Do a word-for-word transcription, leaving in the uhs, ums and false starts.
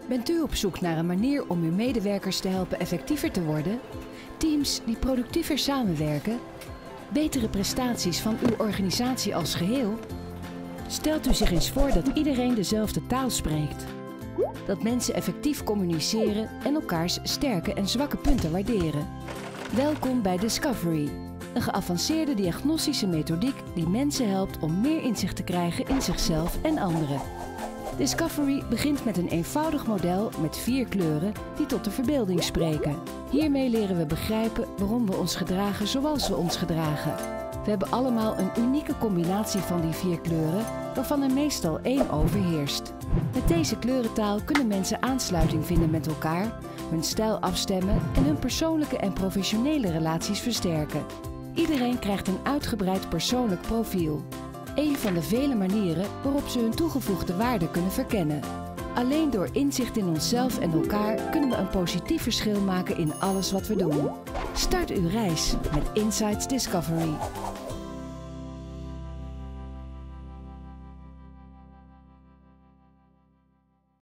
Bent u op zoek naar een manier om uw medewerkers te helpen effectiever te worden? Teams die productiever samenwerken? Betere prestaties van uw organisatie als geheel? Stelt u zich eens voor dat iedereen dezelfde taal spreekt. Dat mensen effectief communiceren en elkaars sterke en zwakke punten waarderen. Welkom bij Discovery, een geavanceerde diagnostische methodiek die mensen helpt om meer inzicht te krijgen in zichzelf en anderen. Discovery begint met een eenvoudig model met vier kleuren die tot de verbeelding spreken. Hiermee leren we begrijpen waarom we ons gedragen zoals we ons gedragen. We hebben allemaal een unieke combinatie van die vier kleuren, waarvan er meestal één overheerst. Met deze kleurentaal kunnen mensen aansluiting vinden met elkaar, hun stijl afstemmen en hun persoonlijke en professionele relaties versterken. Iedereen krijgt een uitgebreid persoonlijk profiel. Een van de vele manieren waarop ze hun toegevoegde waarde kunnen verkennen. Alleen door inzicht in onszelf en elkaar kunnen we een positief verschil maken in alles wat we doen. Start uw reis met Insights Discovery.